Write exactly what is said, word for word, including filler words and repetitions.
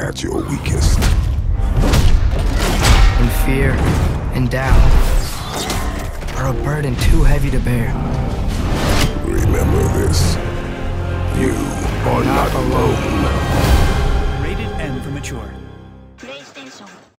at your weakest. And fear and doubt are a burden too heavy to bear. Remember this. You are not alone. Rated M for mature. PlayStation.